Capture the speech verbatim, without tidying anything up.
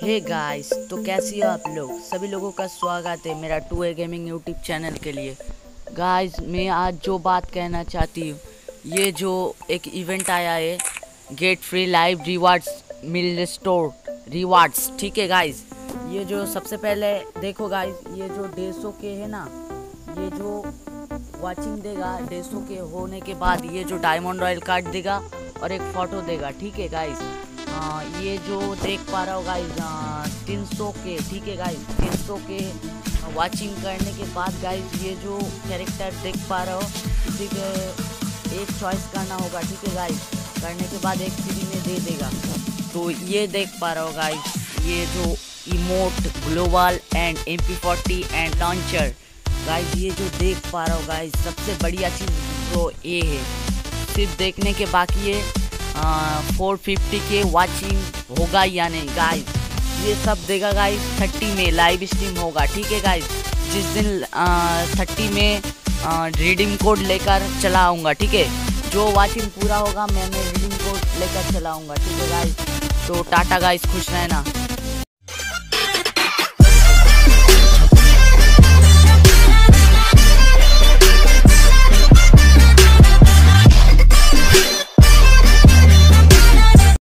Hey guys, तो कैसी हो आप लोग। सभी लोगों का स्वागत है मेरा to A gaming YouTube channel के लिए। गाइस, मैं आज जो बात कहना चाहती हूँ, ये जो एक इवेंट आया है, गेट फ्री लाइव रिवार्ड्स मिल स्टोर रिवार्ड्स, ठीक है गाइस। ये जो सबसे पहले देखो गाइस, ये जो डेढ़ सौ के है ना, ये जो वाचिंग देगा डेढ़ सौ के होने के बाद ये जो डायमंड रॉयल कार्ड देगा और एक फ़ोटो देगा, ठीक है गाइस। हाँ, ये जो देख पा रहा हो गाइस तीन सौ के, ठीक है गाइस, तीन सौ के वाचिंग करने के बाद गाइस ये जो कैरेक्टर देख पा रहे हो, इसी के एक चॉइस करना होगा, ठीक है गाइस। करने के बाद एक फ्री में दे देगा। तो ये देख पा रहे हो गाइस, ये जो emote global and M P forty and launcher guys, ये जो देख पा रहे हो गाइस, सबसे बढ़िया चीज़ तो ये है, सिर्फ देखने के बाकी है फोर फिफ्टी के वाचिंग होगा या नहीं गाइस। ये सब देगा गाइस थर्टी में लाइव स्ट्रीम होगा, ठीक है गाइस। जिस दिन थर्टी में रिडीम कोड लेकर चला आऊँगा, ठीक है। जो वाचिंग पूरा होगा मैं मैं रिडीम कोड लेकर चला आऊँगा, ठीक है गाइस। तो टाटा गाइस, खुश रहना।